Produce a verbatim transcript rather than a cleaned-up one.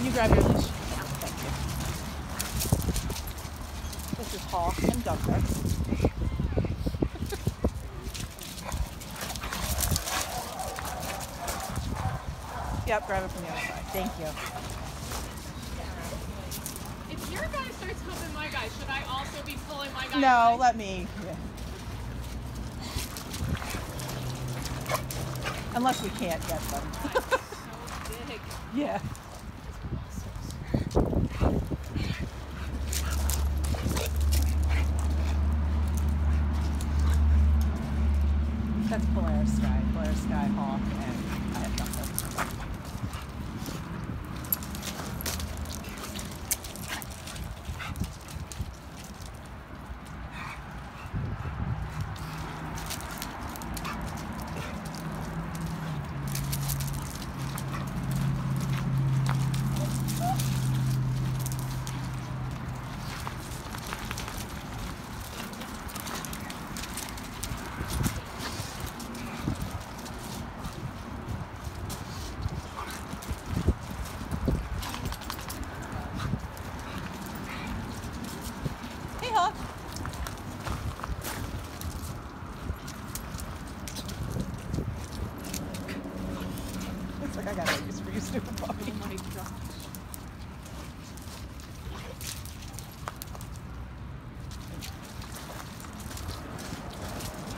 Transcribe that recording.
Can you grab your leash? Thank you. This is Hawk and Douglas. Yep, grab it from the other side. Thank you. If your guy starts helping my guy, should I also be pulling my guy? No, away? let me. Yeah. Unless we can't get them. So big. Yeah. That's Polaris Sky. Polaris Sky, Hawk, and I have Douglas. Hey, Hawk. Looks like I got a use for you, stupid puppy. Oh my gosh.